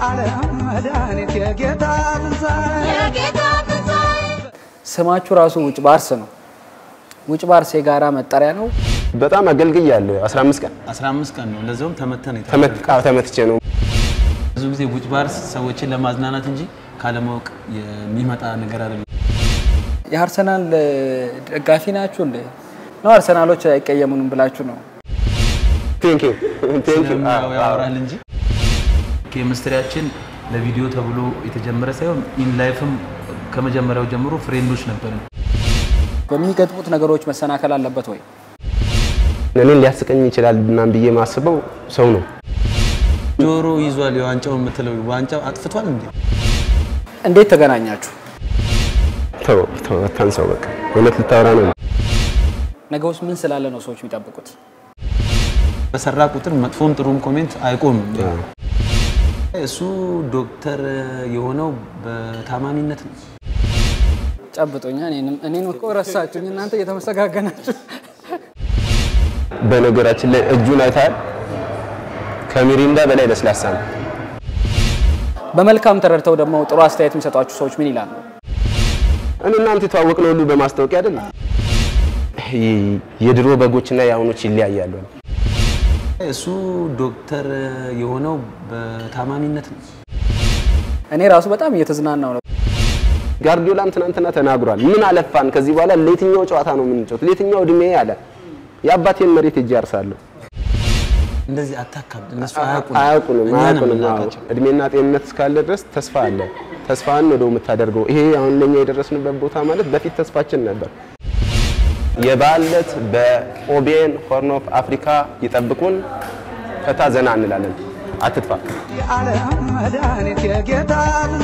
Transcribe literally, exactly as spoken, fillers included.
ስማቹ ራሱ ውጭ ባርስ ነው ውጭ ባርስ የጋራ መጣሪያ ነው በጣም አገልግያለሁ አስራ አምስት ቀን አስራ አምስት ቀን ነው ለዛውም ተመተነ ተመትቃ ተመትቼ ነው ብዙ ጊዜ ውጭ ባርስ ሰዎችን ለማዝናናት እንጂ ካለማወቅ የሚመጣ ነገር አይደለም የአርሰናል ደጋፊ ናችሁ እንዴ ነው አርሰናሎች አይቀየሙንም ብላችሁ ነው ቴንክ ዩ ቴንክ ዩ ያወራል እንጂ ኬሚስትሪያችን ለቪዲዮ ተብሎ የተጀመረ ሳይሆን ኢን ላይፍም ከመጀመሪያው ጀምሮ ፍሬንዶች ነበርን በሚገጥሙት ነገሮች መሰናከል አለበት ወይ እኔን ሊያስቀኝ ይችላል እናም በየ ማስበው ሰው ነው ጆሮ ይዟል የዋንጫው የምትለው ዋንጫው አጥፍቷል እንዴ እንዴት ተገናኛችሁ ተው ተው ታንሰው በቃ እውነት ልታወራ ነው ነገውስ ምን ስላለ ነው ሰዎች የሚጠብቁት በሰራ ቁጥር መጥፎም ጥሩም ኮሜንት አይቆምም እሱ ዶክተር የሆነው በታማሚነት ነው ጨብጦኛ እኔንም እኔን እኮ ረሳችሁኝ እናንተ እየተመሰጋገናችሁ በነገራችን ላይ እጁን አይታል ከሚሪንዳ በላይ ለስላሳ ነው በመልካም ተረድተው ደግሞ ጥሩ አስተያየት የሚሰጧችሁ ሰዎች ምን ይላሉ እኔ እናንተ ተዋወቅነው ሁሉ በማስተዋወቅ አይደል የድሮ በጎችና ያሁኖች ይለያያሉ እሱ ዶክተር የሆነው በታማሚነት ነው እኔ ራሱ በጣም እየተዝናናው ነው ጋርዲዮላም ትናንትና ተናግሯል ምን አለፋን ከዚህ በኋላ ለየትኛው ጨዋታ ነው የምንጫወት ለየትኛው እድሜ ያለ ያባቴን መሬት እጅ ያርሳለሁ እንደዚህ አታካብ እነሱ አያውቁም አያውቁም አያውቁም እድሜና ጤንነት እስካለ ድረስ ተስፋ አለ ተስፋን ነው የምታደርገው ይሄ አሁን ለኛ የደረስንበት ቦታ ማለት በፊት ተስፋችን ነበር የባለት በኦቤን ሆርን ኦፍ አፍሪካ ይጠብቁን ፈታ ዘና እንላለን አትጥፋ የዓለም መድኃኒት የጌታ